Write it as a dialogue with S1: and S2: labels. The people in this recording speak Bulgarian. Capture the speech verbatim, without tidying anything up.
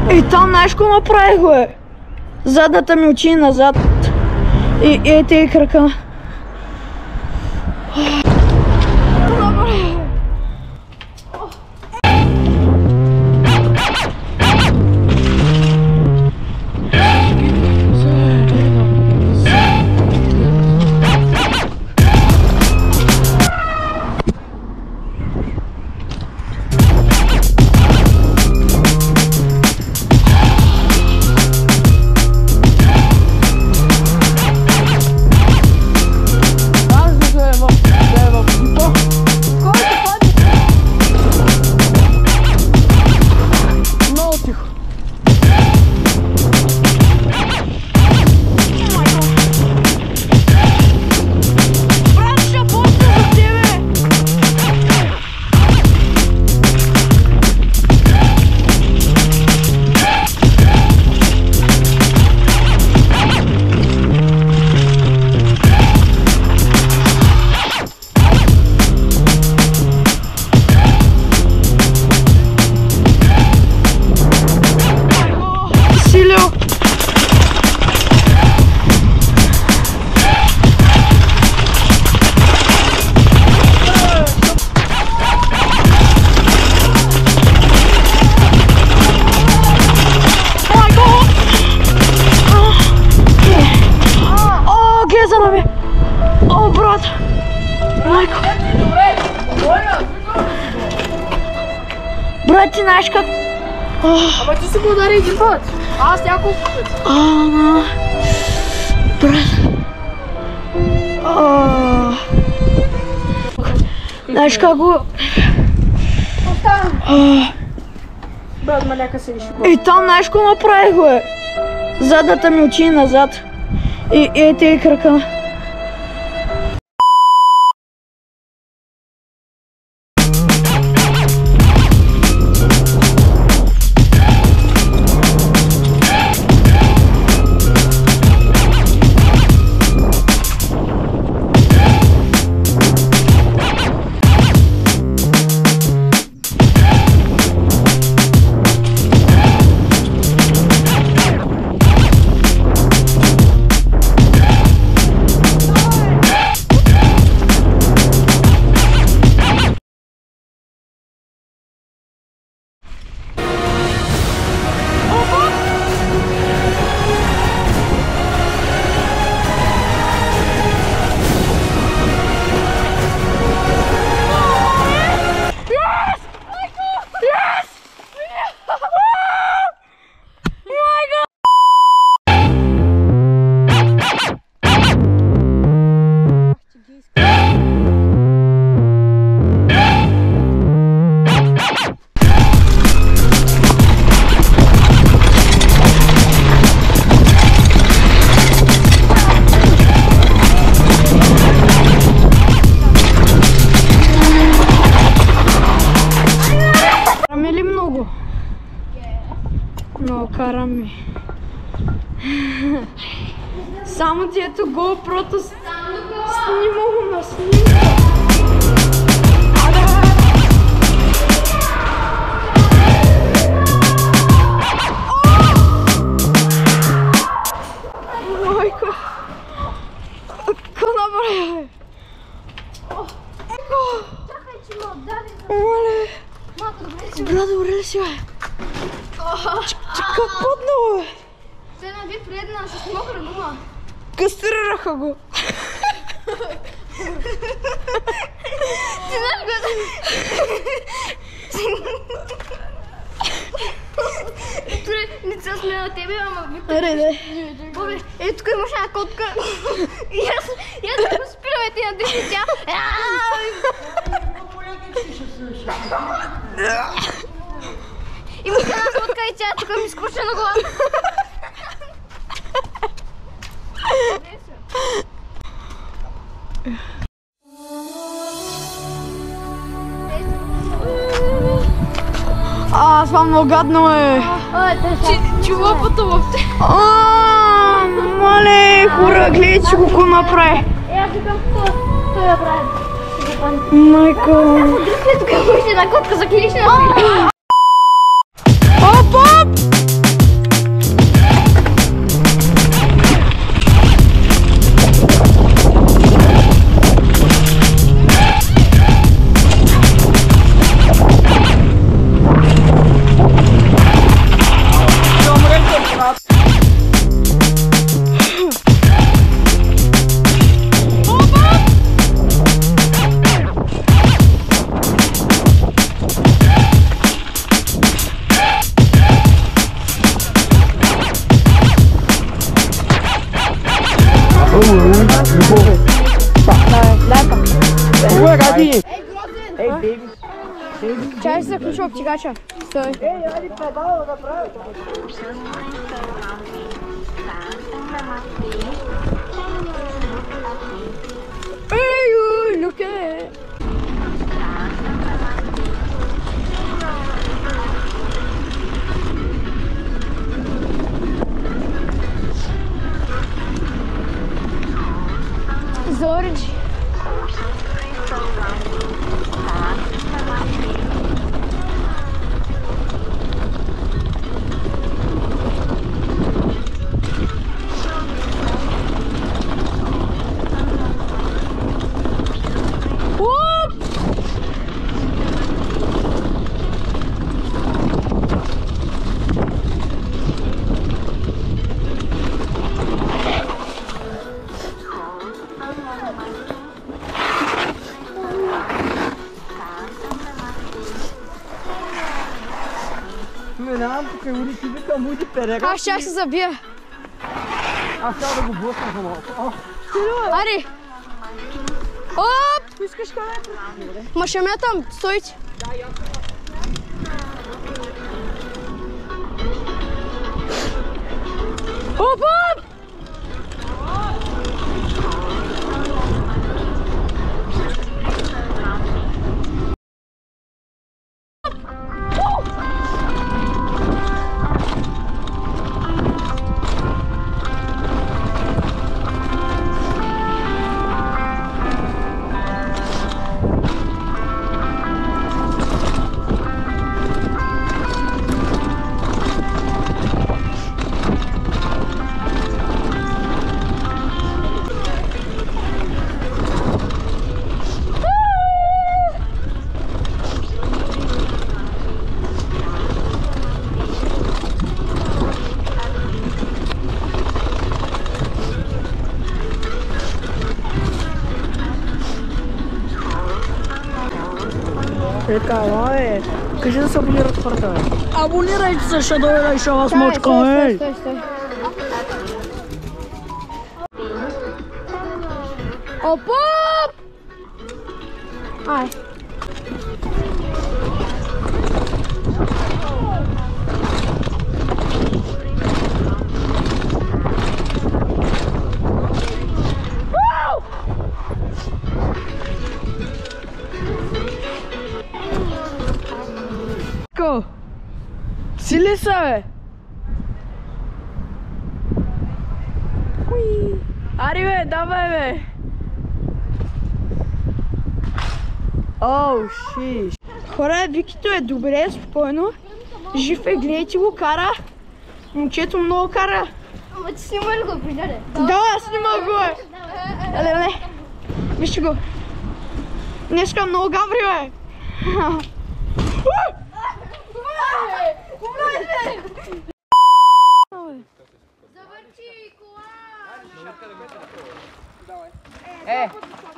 S1: И там знаеш какво направих, бе? Задната ми очи назад. И ей тези крака. Брат, ти знаеш как...
S2: Ама ти си го удари един път. Аз няколко път.
S1: Ама... Брат... Знаеш как го...
S2: Оставам. Брат, маляка се виши го.
S1: И там знаеш какво направих, бе? Задната ми очи назад. И ей тези крака. Караме. Само дето GoPro-то снимало на снимка. Майко! Какво направи?
S2: Чакай, че ме отдаде.
S1: Оле!
S2: Малко добре ли си?
S1: Брат, добре ли си, бе? Как поднало, бе?
S2: Се наби предна с мокра гума.
S1: Кастрираха го.
S2: Ти знаеш го да... Не се смея на тебе, ама Викто...
S1: Аре, да.
S2: Бобе, ето тук имаш една котка. И аз... И аз да го спираме ти на дъжди тя. Има една котка и тя тук ми скруча на глава.
S1: А, това много гадно е.
S2: Чулапата в те.
S1: Ааа, мале, хора, гледай, че го направи.
S2: Е, аз викам, той я прави.
S1: Майко.
S2: Дръжте, тук имаш една котка за клишна.
S1: Оп, оп!
S2: Чай се заключва обтигача. Стой.
S1: Ей, айде педала да прави.
S2: Ей, люке! Зорич.
S1: Минавам тук и уди, ти викам уди перега.
S2: Аз ще се забия.
S1: Аз трябва да го блъскам за малко.
S2: Ари! Оп!
S1: Искаш къде?
S2: Ма ще ме там, стойте. Оп, оп!
S1: Така, бе, кажи да се абонират хората, бе. Абонирайте се, ще дойда и ще вас мочка, ей!
S2: Стой, стой, стой. Оп, оп! Ай.
S1: Сили са, бе! Ари, бе, давай, бе! Оу, шиш! Хора, Викито е добре, спокойно. Жив е, гледайте го, кара. Момчето много кара.
S2: Ама ти снима ли го, придаде?
S1: Да, снима го, бе! Еле, еле! Вижте го! Днеска много габри, бе!
S2: Завърчи кола!
S1: Е,